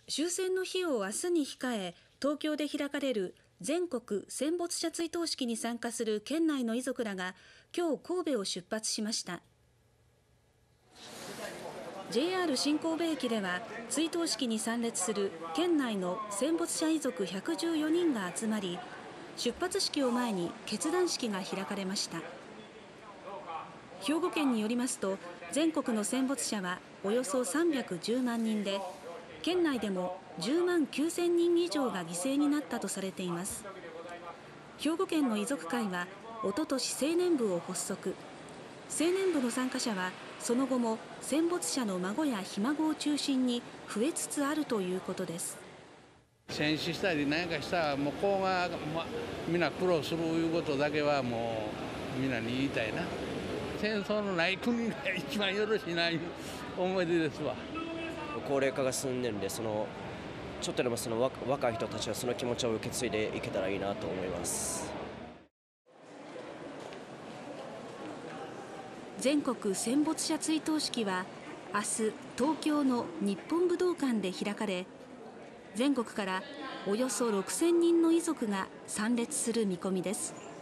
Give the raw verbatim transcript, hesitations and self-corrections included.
終戦の日を明日に控え、東京で開かれる全国戦没者追悼式に参加する県内の遺族らが今日神戸を出発しました。 ジェイアール 新神戸駅では追悼式に参列する県内の戦没者遺族ひゃくじゅうよにんが集まり、出発式を前に結団式が開かれました。兵庫県によりますと、全国の戦没者はおよそさんびゃくじゅうまんにんで、県内でもじゅうまんきゅうせんにん以上が犠牲になったとされています。兵庫県の遺族会はおととし青年部を発足。青年部の参加者はその後も戦没者の孫やひ孫を中心に増えつつあるということです。 戦死したり何かしたらもう子が、ま、みんな苦労するいうことだけはもうみんなに言いたいな。戦争のない国が一番よろしいないう思い出ですわ。 高齢化が進んでるんで、そのちょっとでもその若い人たちはその気持ちを受け継いでいけたらいいなと思います。 全国戦没者追悼式は明日東京の日本武道館で開かれ、全国からおよそろくせんにんの遺族が参列する見込みです。